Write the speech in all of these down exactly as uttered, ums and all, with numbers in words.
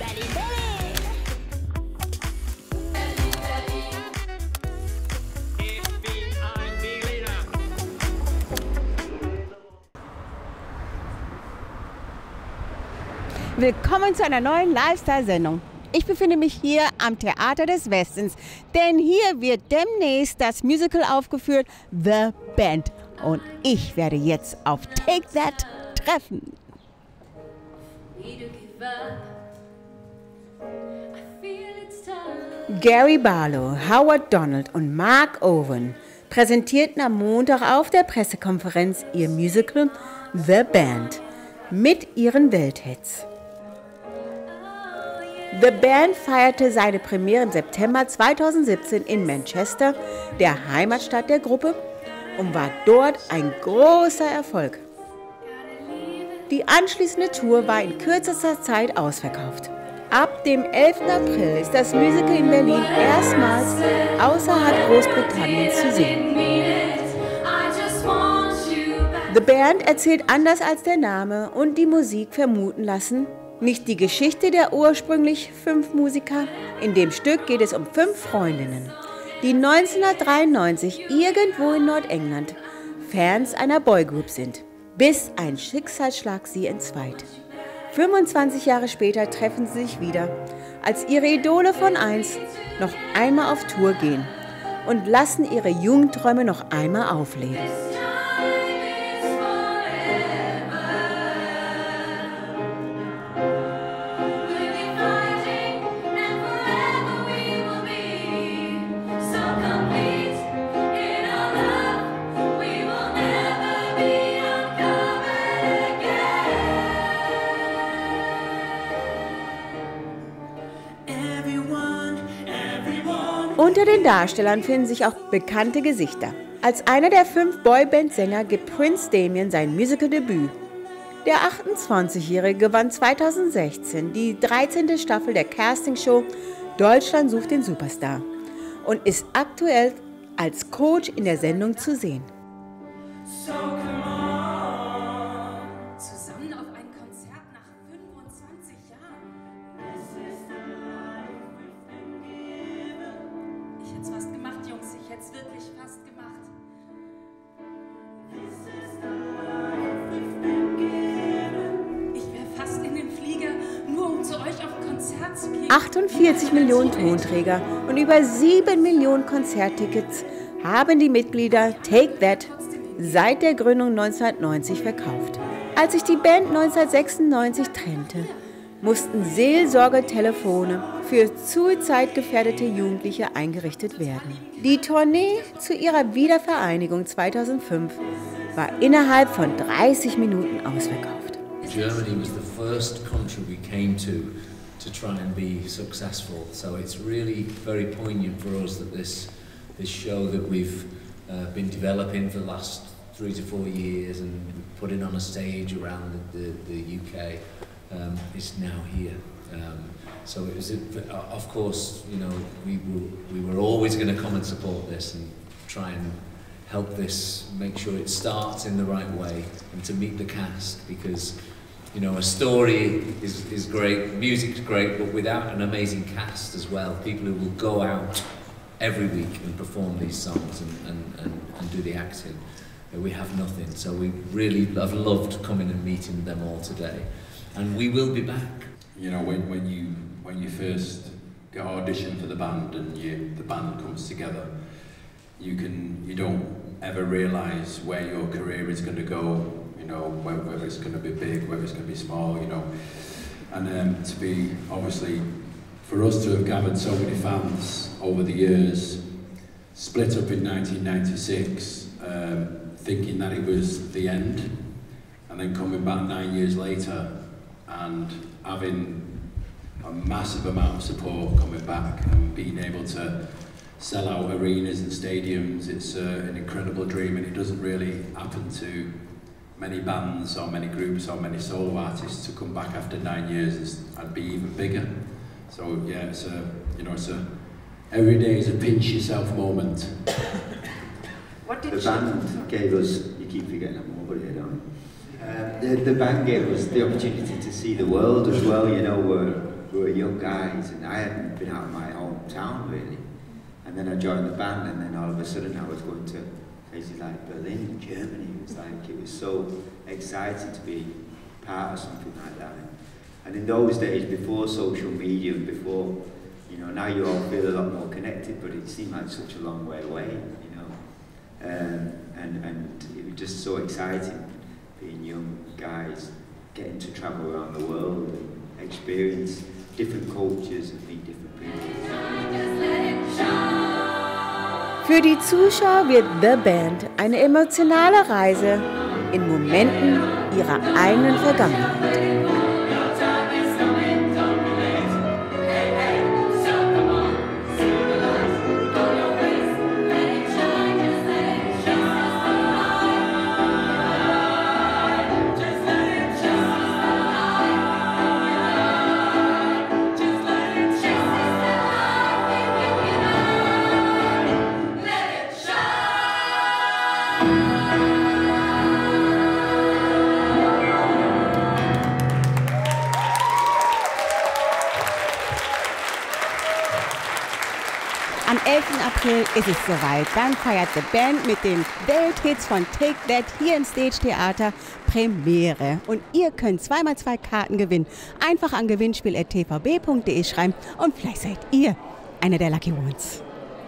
Berlin, Berlin. Ich bin ein Berliner. Willkommen zu einer neuen Lifestyle-Sendung. Ich befinde mich hier am Theater des Westens, denn hier wird demnächst das Musical aufgeführt, The Band. Und ich werde jetzt auf Take That treffen. Gary Barlow, Howard Donald und Mark Owen präsentierten am Montag auf der Pressekonferenz ihr Musical The Band mit ihren Welthits. The Band feierte seine Premiere im September zweitausendsiebzehn in Manchester, der Heimatstadt der Gruppe, und war dort ein großer Erfolg. Die anschließende Tour war in kürzester Zeit ausverkauft. Ab dem elften April ist das Musical in Berlin erstmals außerhalb Großbritanniens zu sehen. The Band erzählt anders als der Name und die Musik vermuten lassen, nicht die Geschichte der ursprünglich fünf Musiker. In dem Stück geht es um fünf Freundinnen, die neunzehnhundertdreiundneunzig irgendwo in Nordengland Fans einer Boygroup sind, bis ein Schicksalsschlag sie entzweit. fünfundzwanzig Jahre später treffen sie sich wieder, als ihre Idole von einst noch einmal auf Tour gehen und lassen ihre Jugendträume noch einmal aufleben. Unter den Darstellern finden sich auch bekannte Gesichter. Als einer der fünf Boyband-Sänger gibt Prince Damien sein Musical-Debüt. Der achtundzwanzigjährige gewann zweitausendsechzehn die dreizehnte Staffel der Castingshow Deutschland sucht den Superstar und ist aktuell als Coach in der Sendung zu sehen. Zusammen auf ein Konzert nach fünfundzwanzig Jahren. Ich hätte es fast gemacht, Jungs. Ich hätte es wirklich fast gemacht. Ich wäre fast in den Flieger, nur um zu euch auf Konzert zu gehen. achtundvierzig Millionen Tonträger und über sieben Millionen Konzerttickets haben die Mitglieder Take That seit der Gründung neunzehnhundertneunzig verkauft. Als sich die Band neunzehnhundertsechsundneunzig trennte, mussten Seelsorgetelefone für suizidgefährdete Jugendliche eingerichtet werden. Die Tournee zu ihrer Wiedervereinigung zweitausendfünf war innerhalb von dreißig Minuten ausverkauft. Germany was the first country we came to to try and be successful, so it's really very poignant for us that this this show that we've uh, been developing for the last three to four years and putting on a stage around the, the, the U K um, is now here. Um, so it was, a, of course, you know, we were, we were always going to come and support this and try and help this, make sure it starts in the right way and to meet the cast, because, you know, a story is, is great, music's great, but without an amazing cast as well, people who will go out every week and perform these songs and, and, and, and do the acting, we have nothing. So we really have loved coming and meeting them all today. And we will be back. You know, when, when you when you first get auditioned for the band and you, the band comes together, you can you don't ever realise where your career is going to go. You know, whether, whether it's going to be big, whether it's going to be small. You know, and um, to be obviously for us to have gathered so many fans over the years, split up in nineteen ninety-six, um, thinking that it was the end, and then coming back nine years later and having a massive amount of support coming back and being able to sell out arenas and stadiums, it's uh, an incredible dream, and it doesn't really happen to many bands or many groups or many solo artists to come back after nine years and be even bigger. So yeah, it's a, you know, it's a, every day is a pinch yourself moment. What did the band gave us, you keep forgetting I'm over here, don't you? Uh, the, the band gave us the opportunity to see the world as well, you know, we're, we're young guys, and I hadn't been out of my hometown really. And then I joined the band, and then all of a sudden I was going to places like Berlin, Germany. It was like, it was so exciting to be part of something like that. And in those days, before social media, before, you know, now you all feel a lot more connected, but it seemed like such a long way away, you know. Um, and, and it was just so exciting being young guys, getting to travel around the world and experience different cultures and meet different people. Für die Zuschauer wird The Band eine emotionale Reise in Momenten ihrer eigenen Vergangenheit. Am elften April ist es soweit. Dann feiert The Band mit den Welthits von Take That hier im Stage Theater Premiere. Und ihr könnt zwei mal zwei Karten gewinnen. Einfach an gewinnspiel at t v b punkt d e schreiben und vielleicht seid ihr einer der Lucky Ones.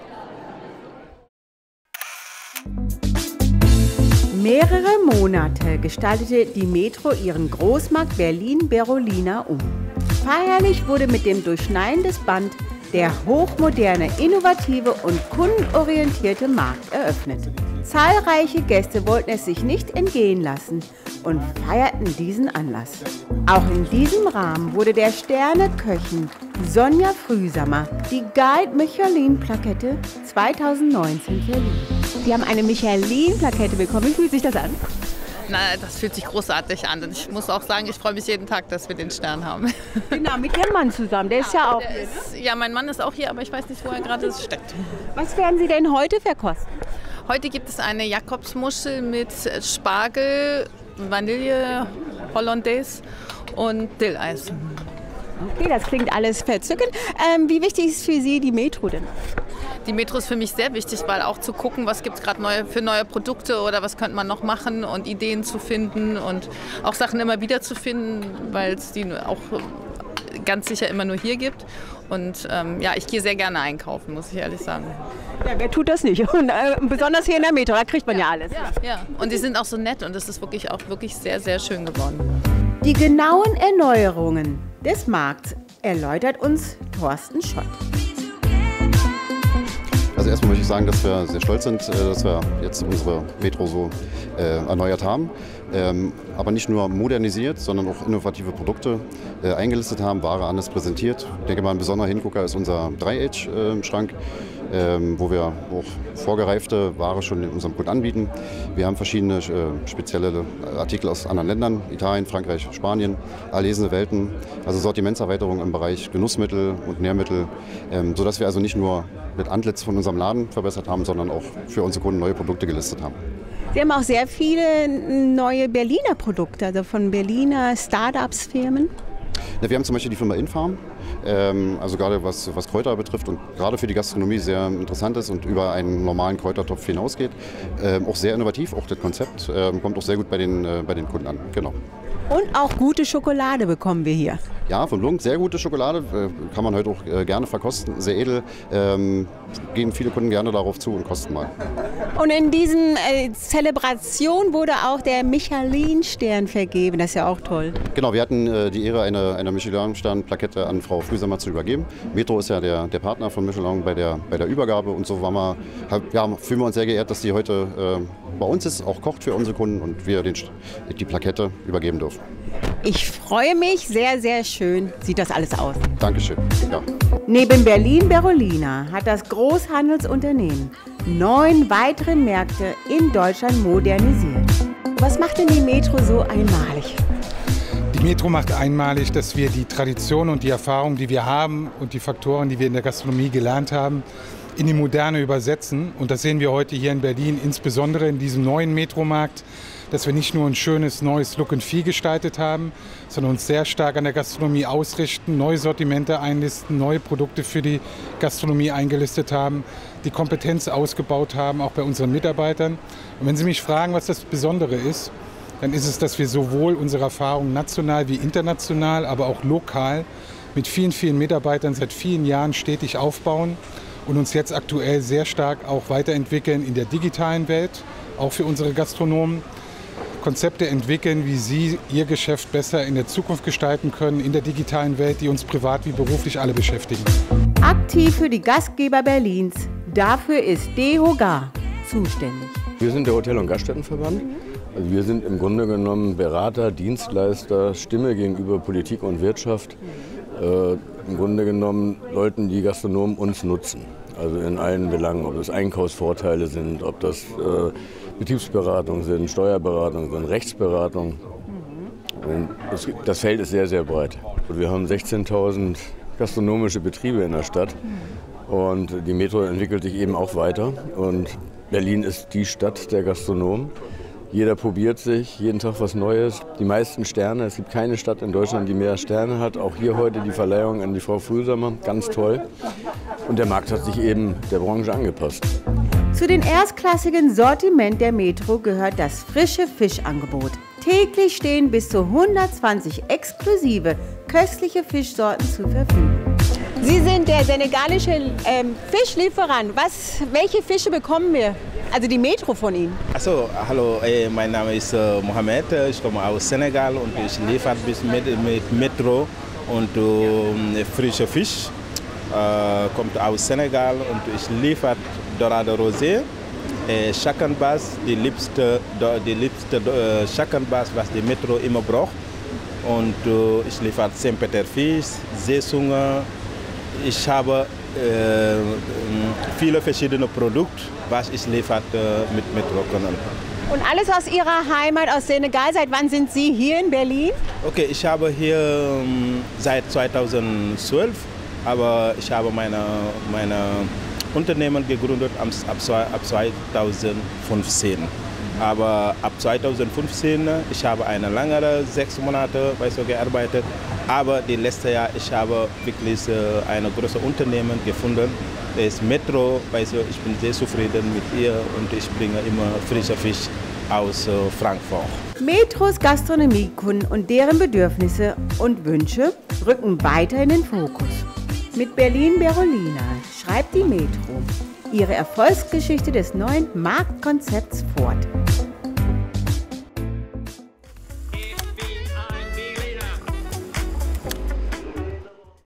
Mehrere Monate gestaltete die Metro ihren Großmarkt Berlin-Berolina um. Feierlich wurde mit dem Durchschneiden des Band der hochmoderne, innovative und kundenorientierte Markt eröffnet. Zahlreiche Gäste wollten es sich nicht entgehen lassen und feierten diesen Anlass. Auch in diesem Rahmen wurde der Sterne-Köchin Sonja Frühsammer die Guide Michelin-Plakette zweitausendneunzehn verliehen. Sie haben eine Michelin-Plakette bekommen. Wie fühlt sich das an? Na, das fühlt sich großartig an. Und ich muss auch sagen, ich freue mich jeden Tag, dass wir den Stern haben. Genau, mit Ihrem Mann zusammen. Der ist ja auch hier. Ist, ja, mein Mann ist auch hier, aber ich weiß nicht, wo er gerade steckt. Was werden Sie denn heute verkosten? Heute gibt es eine Jakobsmuschel mit Spargel, Vanille, Hollandaise und Dilleis. Okay, das klingt alles verzückend. Ähm, wie wichtig ist für Sie die Metro denn? Die Metro ist für mich sehr wichtig, weil auch zu gucken, was gibt es gerade neue, für neue Produkte oder was könnte man noch machen und Ideen zu finden und auch Sachen immer wieder zu finden, weil es die auch ganz sicher immer nur hier gibt. Und ähm, ja, ich gehe sehr gerne einkaufen, muss ich ehrlich sagen. Ja, wer tut das nicht? Und, äh, besonders hier in der Metro, da kriegt man ja, ja alles. Ja, ja, und die sind auch so nett und es ist wirklich auch wirklich sehr, sehr schön geworden. Die genauen Erneuerungen des Markts erläutert uns Thorsten Schott. Also erstmal möchte ich sagen, dass wir sehr stolz sind, dass wir jetzt unsere Metro so äh, erneuert haben. Ähm, aber nicht nur modernisiert, sondern auch innovative Produkte äh, eingelistet haben, Ware anders präsentiert. Ich denke mal, ein besonderer Hingucker ist unser Drei-Age-Schrank, ähm, wo wir auch vorgereifte Ware schon in unserem Produkt anbieten. Wir haben verschiedene äh, spezielle Artikel aus anderen Ländern, Italien, Frankreich, Spanien, erlesene Welten, also Sortimentserweiterung im Bereich Genussmittel und Nährmittel, ähm, sodass wir also nicht nur das Antlitz von unserem Laden verbessert haben, sondern auch für unsere Kunden neue Produkte gelistet haben. Sie haben auch sehr viele neue Berliner Produkte, also von Berliner Start-ups-Firmen. Ja, wir haben zum Beispiel die Firma Infarm, ähm, also gerade was, was Kräuter betrifft und gerade für die Gastronomie sehr interessant ist und über einen normalen Kräutertopf hinausgeht. Ähm, auch sehr innovativ, auch das Konzept ähm, kommt auch sehr gut bei den, äh, bei den Kunden an. Genau. Und auch gute Schokolade bekommen wir hier. Ja, von Blunk, sehr gute Schokolade, äh, kann man heute auch äh, gerne verkosten, sehr edel, ähm, gehen viele Kunden gerne darauf zu und kosten mal. Und in diesen äh, Zelebration wurde auch der Michelin-Stern vergeben, das ist ja auch toll. Genau, wir hatten äh, die Ehre, eine, eine Michelin-Stern-Plakette an Frau Frühsammer zu übergeben. Metro ist ja der, der Partner von Michelin bei der, bei der Übergabe und so waren wir, ja, fühlen wir uns sehr geehrt, dass sie heute äh, bei uns ist, auch kocht für unsere Kunden und wir den, die Plakette übergeben dürfen. Ich freue mich, sehr, sehr schön sieht das alles aus. Dankeschön. Ja. Neben Berlin-Berolina hat das Großhandelsunternehmen neun weitere Märkte in Deutschland modernisiert. Was macht denn die Metro so einmalig? Die Metro macht einmalig, dass wir die Tradition und die Erfahrung, die wir haben und die Faktoren, die wir in der Gastronomie gelernt haben, in die Moderne übersetzen. Und das sehen wir heute hier in Berlin, insbesondere in diesem neuen Metromarkt. dass wir nicht nur ein schönes neues Look and Feel gestaltet haben, sondern uns sehr stark an der Gastronomie ausrichten, neue Sortimente einlisten, neue Produkte für die Gastronomie eingelistet haben, die Kompetenz ausgebaut haben, auch bei unseren Mitarbeitern. Und wenn Sie mich fragen, was das Besondere ist, dann ist es, dass wir sowohl unsere Erfahrungen national wie international, aber auch lokal mit vielen, vielen Mitarbeitern seit vielen Jahren stetig aufbauen und uns jetzt aktuell sehr stark auch weiterentwickeln in der digitalen Welt, auch für unsere Gastronomen. Konzepte entwickeln, wie sie ihr Geschäft besser in der Zukunft gestalten können, in der digitalen Welt, die uns privat wie beruflich alle beschäftigen. Aktiv für die Gastgeber Berlins, dafür ist DEHOGA zuständig. Wir sind der Hotel- und Gaststättenverband. Also wir sind im Grunde genommen Berater, Dienstleister, Stimme gegenüber Politik und Wirtschaft. Äh, Im Grunde genommen sollten die Gastronomen uns nutzen. Also in allen Belangen, ob das Einkaufsvorteile sind, ob das äh, Betriebsberatung sind, Steuerberatung sind, Rechtsberatung. Das, das Feld ist sehr, sehr breit. Und wir haben sechzehntausend gastronomische Betriebe in der Stadt. Und die Metro entwickelt sich eben auch weiter. Und Berlin ist die Stadt der Gastronomen. Jeder probiert sich, jeden Tag was Neues. Die meisten Sterne, es gibt keine Stadt in Deutschland, die mehr Sterne hat. Auch hier heute die Verleihung an die Frau Frühsamer, ganz toll. Und der Markt hat sich eben der Branche angepasst. Zu den erstklassigen Sortiment der Metro gehört das frische Fischangebot. Täglich stehen bis zu hundertzwanzig exklusive, köstliche Fischsorten zur Verfügung. Sie sind der senegalische ähm, Fischlieferant. Was, welche Fische bekommen wir? Also die Metro von Ihnen? Also, hallo, äh, mein Name ist äh, Mohamed, ich komme aus Senegal und ich liefere bis mit, mit Metro und äh, frischer Fisch. Äh, kommt aus Senegal und ich liefere Dorado Rosé, äh, Chakanbas, die liebste, die liebste äh, Chakanbas, was die Metro immer braucht. Und äh, ich liefere Saint-Peter-Fisch, Seezunge. Ich habe äh, viele verschiedene Produkte, was ich liefere äh, mit Metro können. Und alles aus Ihrer Heimat, aus Senegal. Seit wann sind Sie hier in Berlin? Okay, ich habe hier ähm, seit zweitausendzwölf, aber ich habe meine, meine Unternehmen gegründet ab, ab zweitausendfünfzehn. Aber ab zweitausendfünfzehn, ich habe eine längere sechs Monate bei so gearbeitet. Aber die letzte Jahr, ich habe wirklich ein großes Unternehmen gefunden. Das ist Metro. Also ich bin sehr zufrieden mit ihr und ich bringe immer frischer Fisch aus Frankfurt. Metros Gastronomiekunden und deren Bedürfnisse und Wünsche rücken weiter in den Fokus. Mit Berlin Berolina schreibt die Metro ihre Erfolgsgeschichte des neuen Marktkonzepts fort.